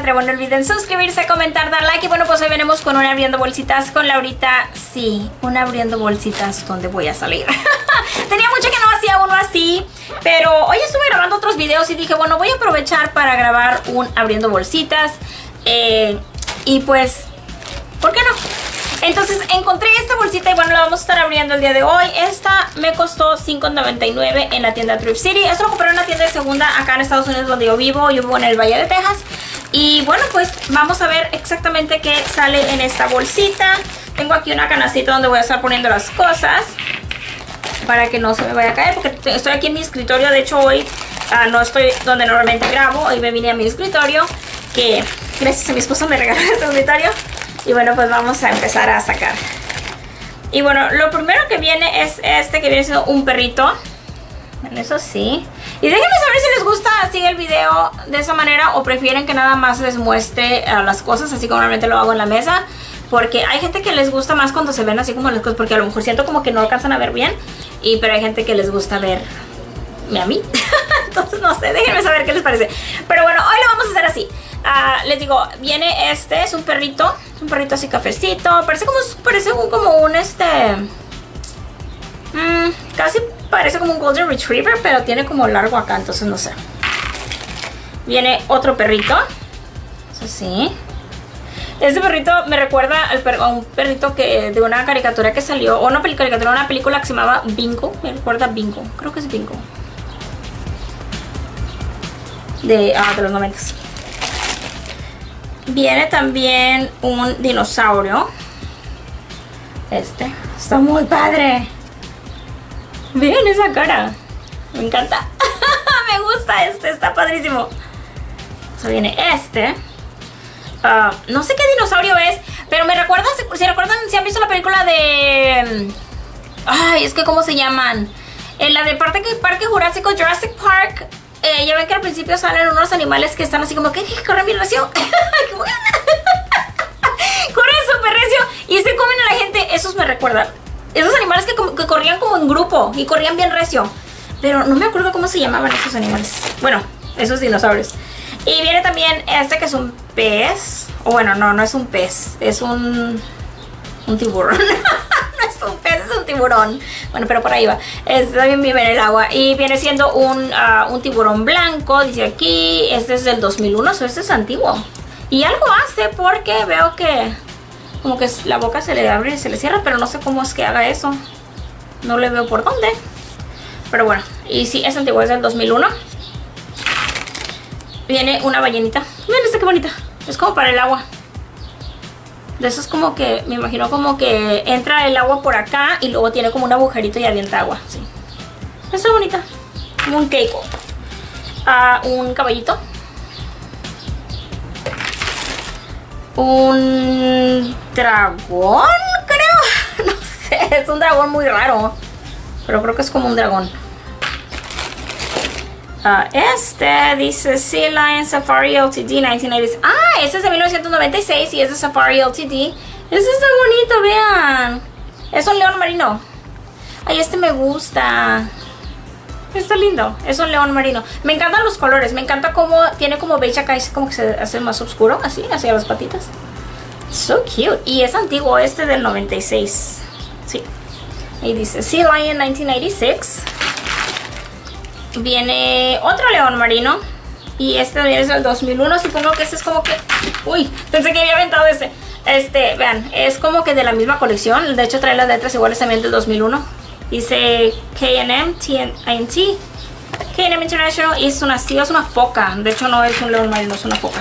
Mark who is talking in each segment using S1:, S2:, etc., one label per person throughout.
S1: atrevo. No olviden suscribirse, comentar, dar like. Y bueno, pues hoy venimos con una abriendo bolsitas con Laurita. Sí, una abriendo bolsitas donde voy a salir. Tenía mucho que no hacía uno así, pero hoy estuve grabando otros videos y dije, bueno, voy a aprovechar para grabar un abriendo bolsitas. Y pues, ¿por qué no? Entonces encontré esta bolsita y bueno, la vamos a estar abriendo el día de hoy. Esta me costó $5.99 en la tienda Thrift City. Esto lo compré en una tienda de segunda acá en Estados Unidos donde yo vivo. Yo vivo en el Valle de Texas. Y bueno, pues vamos a ver exactamente qué sale en esta bolsita. Tengo aquí una canastita donde voy a estar poniendo las cosas para que no se me vaya a caer, porque estoy aquí en mi escritorio. De hecho hoy no estoy donde normalmente grabo. Hoy me vine a mi escritorio, que gracias a mi esposo me regaló este escritorio. Y bueno, pues vamos a empezar a sacar. Y bueno, lo primero que viene es este, que viene siendo un perrito. Bueno, eso sí. Y déjenme saber si les gusta así el video de esa manera, o prefieren que nada más les muestre las cosas así como normalmente lo hago en la mesa. Porque hay gente que les gusta más cuando se ven así como las cosas, porque a lo mejor siento como que no alcanzan a ver bien. Pero hay gente que les gusta verme a mí. Entonces no sé, déjenme saber qué les parece. Pero bueno, hoy lo vamos a hacer así. Les digo, viene este, es un perrito así cafecito. Parece como un casi parece como un Golden Retriever, pero tiene como largo acá, entonces no sé. Viene otro perrito. Eso sí. Este perrito me recuerda a un perrito de una caricatura que salió, o no caricatura, una película que se llamaba Bingo. Me recuerda a Bingo, creo que es Bingo. De los 90s. Viene también un dinosaurio. Este está muy padre. Vean esa cara. Me encanta. Me gusta está padrísimo. O sea, viene este. No sé qué dinosaurio es, pero me recuerda, si recuerdan, si han visto la película de... Ay, es que ¿cómo se llaman? En la de Parque Jurásico, Jurassic Park. Ya ven que al principio salen unos animales que están así como que corren bien recio. Corren súper recio y se comen a la gente. Esos me recuerdan. Esos animales que corrían como en grupo y corrían bien recio. Pero no me acuerdo cómo se llamaban esos animales. Bueno, esos dinosaurios. Y viene también este que es un pez. O bueno, no es un pez. Es un tiburón. No es un pez, es un tiburón. Bueno, pero por ahí va. También vive en el agua. Y viene siendo un tiburón blanco. Dice aquí. Este es del 2001. Este es antiguo. Y algo hace porque veo que como que la boca se le abre y se le cierra. Pero no sé cómo es que haga eso. No le veo por dónde. Pero bueno. Y sí, es antiguo. Es del 2001. Viene una ballenita. Miren esta qué bonita. Es como para el agua. De eso es como que, me imagino como que entra el agua por acá y luego tiene como un agujerito y avienta agua. Sí. Está bonita. Como un keiko. Un caballito. Un dragón, creo. No sé, es un dragón muy raro. Pero creo que es como un dragón. Este dice Sea Lion Safari Ltd 1996. Este es de 1996 y es de Safari Ltd. Este está bonito, vean. Es un león marino. Ay, este me gusta. Está lindo. Es un león marino. Me encantan los colores. Me encanta cómo tiene como beige acá. Es como que se hace más oscuro, así, hacia las patitas. So cute. Y es antiguo, este del 96. Sí. Y dice Sea Lion 1996. Viene otro león marino. Y este también es del 2001. Supongo que este es como que... Uy, pensé que había aventado este. Vean, es como que de la misma colección. De hecho trae las letras iguales también del 2001. Dice K&M, TNT, K&M International. Y es es una foca. De hecho no es un león marino, es una foca.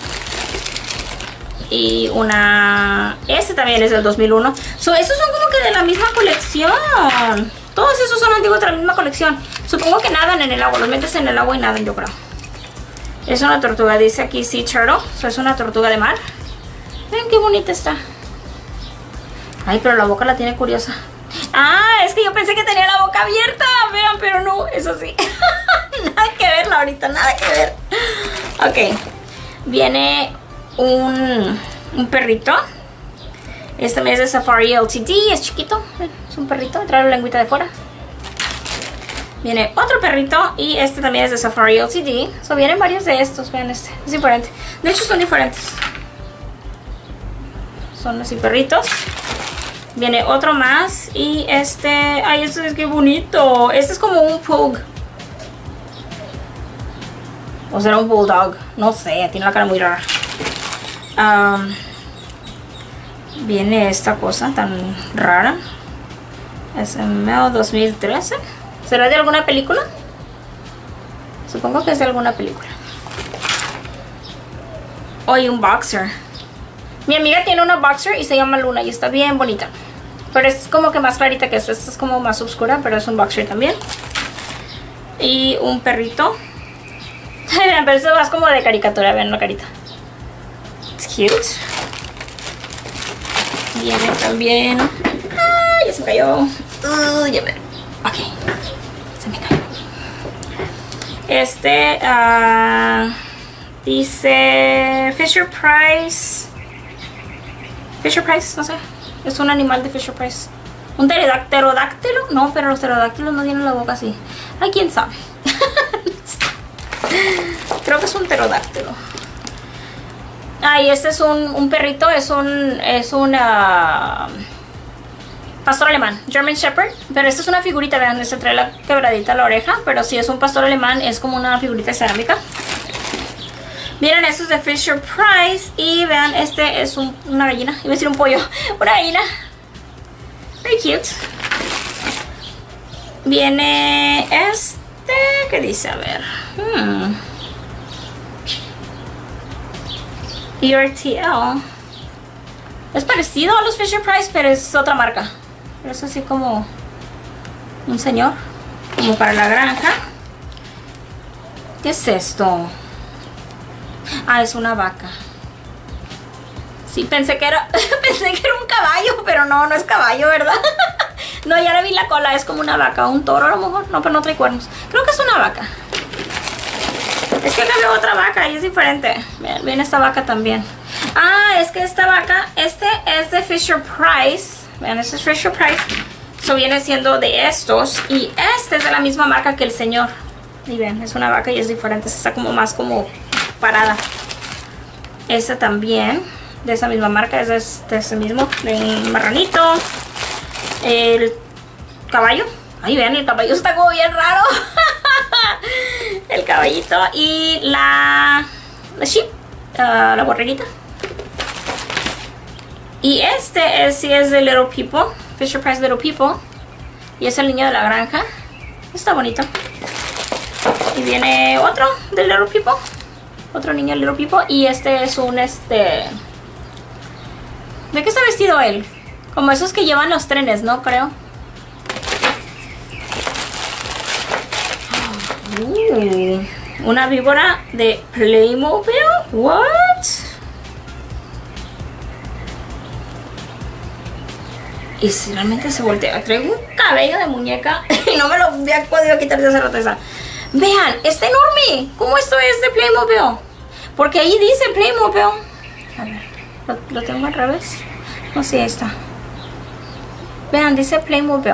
S1: Y este también es del 2001. Estos son como que de la misma colección. Todos esos son antiguos de la misma colección. Supongo que nadan en el agua. Los metes en el agua y nadan, yo creo. Es una tortuga. Dice aquí Sea Turtle. Es una tortuga de mar. Vean qué bonita está. Ay, pero la boca la tiene curiosa. Es que yo pensé que tenía la boca abierta. Vean, pero no. Eso sí. Nada que ver, Laurita. Nada que ver. Ok. Viene un perrito. Este también es de Safari Ltd. Es chiquito. Es un perrito. Trae la lengüita de fuera. Viene otro perrito y este también es de Safari LTD. So vienen varios de estos, vean este, es diferente. De hecho son diferentes. Son así perritos. Viene otro más y este, ay, este es que bonito. Este es como un pug. O será un bulldog, no sé, tiene la cara muy rara. Viene esta cosa tan rara. Es en 2013. ¿Será de alguna película? Supongo que es de alguna película. Hoy un boxer. Mi amiga tiene una boxer y se llama Luna y está bien bonita. Pero es como que más clarita que esto. Esta es como más oscura, pero es un boxer también. Y un perrito. Pero eso es más como de caricatura, vean la carita. It's cute. Viene también. ¡Ah! Ya se me cayó. Ya me... Ok. Se me cayó. Este dice Fisher Price. Fisher Price, no sé. Es un animal de Fisher Price. ¿Un pterodáctilo? No, pero los pterodáctilos no tienen la boca así. Ay, quién sabe. Creo que es un pterodáctilo. Ah, y este es un perrito. Es un pastor alemán, German Shepherd. Pero esta es una figurita, vean, se trae la quebradita a la oreja. Pero si es un pastor alemán, es como una figurita de cerámica. Miren, estos es de Fisher Price. Y vean, este es una gallina. Iba a decir un pollo. Una gallina. Very cute. Viene este. ¿Qué dice? A ver. ERTL. Es parecido a los Fisher Price, pero es otra marca. Pero es así como un señor. Como para la granja. ¿Qué es esto? Ah, es una vaca. Sí, pensé que era un caballo, pero no es caballo, ¿verdad? No, ya le vi la cola, es como una vaca. Un toro a lo mejor. No, pero no trae cuernos. Creo que es una vaca. Es que acá veo otra vaca y es diferente. Vean esta vaca también. Ah, es que esta vaca, este es de Fisher Price. Vean, este es Fisher Price. Eso viene siendo de estos. Y este es de la misma marca que el señor. Y ven, es una vaca y es diferente. Está como más como parada. Esta también, de esa misma marca, es de ese mismo. De un marranito. El caballo. Ay, vean, el caballo está como bien raro. El caballito y la sheep, la borreguita. Y este sí es de Little People, Fisher Price Little People. Y es el niño de la granja. Está bonito. Y viene otro de Little People. Otro niño de Little People. Y este es un ¿de qué está vestido él? Como esos que llevan los trenes, ¿no? Creo. Una víbora de Playmobil. What? Y si realmente se voltea. Traigo un cabello de muñeca y no me lo había podido quitar de hace rato esa. Vean, está enorme. ¿Cómo esto es de Playmobil? Porque ahí dice Playmobil. A ver, ¿lo tengo al revés? No sé, ahí está. Vean, dice Playmobil.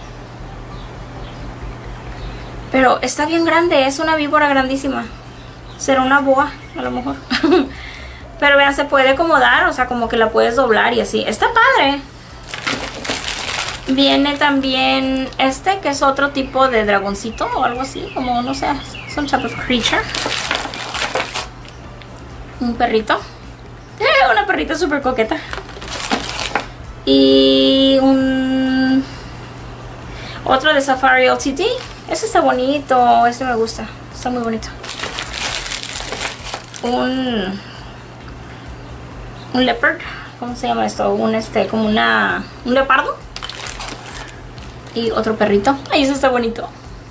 S1: Pero está bien grande, es una víbora grandísima. Será una boa, a lo mejor. Pero vean, se puede acomodar, o sea, como que la puedes doblar y así. Está padre. Viene también este, que es otro tipo de dragoncito o algo así. Como, no sé, some type of creature. Un perrito. Una perrita súper coqueta. Y otro de Safari LTD. Este está bonito, este me gusta, está muy bonito. Un leopard, ¿cómo se llama esto? Como un leopardo. Y otro perrito. Ay, eso está bonito.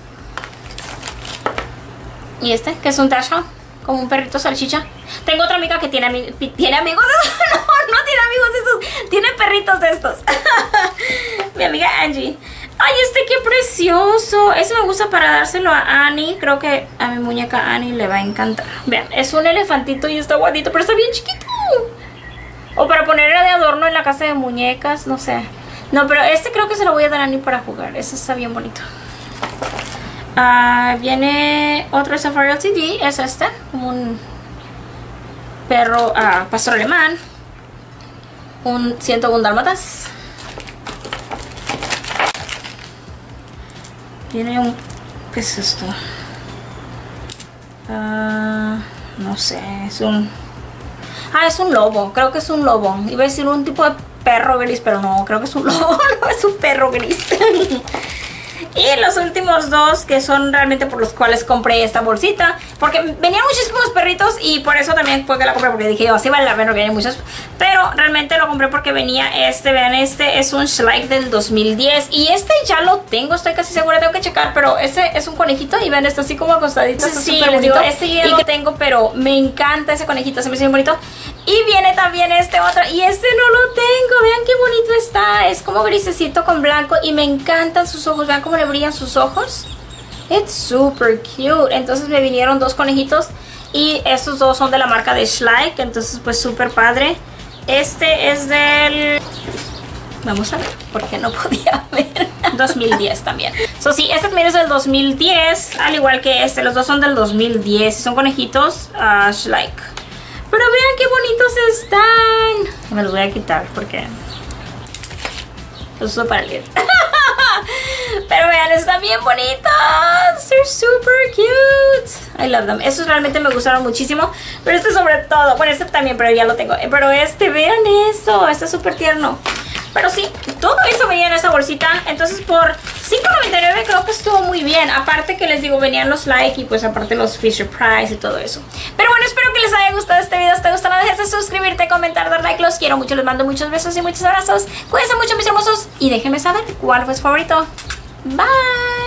S1: Y este, que es un Dachshund, como un perrito salchicha. Tengo otra amiga que tiene amigos. No tiene amigos de estos. Tiene perritos de estos. Mi amiga Angie. Ay, qué precioso. Ese me gusta para dárselo a Annie. Creo que a mi muñeca Annie le va a encantar. Vean, es un elefantito y está bonito, pero está bien chiquito. O para ponerle de adorno en la casa de muñecas, no sé. No, pero creo que se lo voy a dar a Annie para jugar. Ese está bien bonito. Viene otro Safari LTD, es este, como un perro pastor alemán, un 101 dálmatas. Viene un... ¿qué es esto? No sé, es un... es un lobo, creo que es un lobo. Iba a decir un tipo de perro gris, pero no, creo que es un lobo, no es un perro gris. Y los últimos dos que son realmente por los cuales compré esta bolsita, porque venían muchísimos perritos y por eso también fue que la compré, porque dije yo, así vale la pena, vienen muchos. Pero realmente lo compré porque venía este, vean, este es un Schleich del 2010 y este ya lo tengo, estoy casi segura, tengo que checar, pero ese es un conejito y vean, está así como acostadito. Sí, les digo, este ya lo tengo, pero me encanta ese conejito, se me hace muy bonito. Y viene también este otro, y este no lo tengo, vean qué bonito está, es como grisecito con blanco y me encantan sus ojos, vean cómo le brillan sus ojos. It's super cute. Entonces me vinieron dos conejitos y estos dos son de la marca de Schleich, entonces pues súper padre. Este es del... vamos a ver, porque no podía ver. 2010 también. So sí, este también es del 2010, al igual que este, los dos son del 2010 y son conejitos Schleich. Pero vean qué bonitos están. Me los voy a quitar porque los uso para leer. Pero vean, están bien bonitos. They're super cute. I love them. Estos realmente me gustaron muchísimo. Pero este sobre todo. Bueno, este también, pero ya lo tengo. Pero este, vean eso. Este es súper tierno. Pero sí, todo eso venía en esa bolsita. Entonces por $5.99 creo que estuvo muy bien. Aparte que les digo, venían los Like y pues aparte los Fisher Price y todo eso. Pero bueno, espero que les haya gustado este video. Si te gustó, no dejes de suscribirte, comentar, dar like. Los quiero mucho, les mando muchos besos y muchos abrazos. Cuídense mucho, mis hermosos. Y déjenme saber cuál fue su favorito. Bye.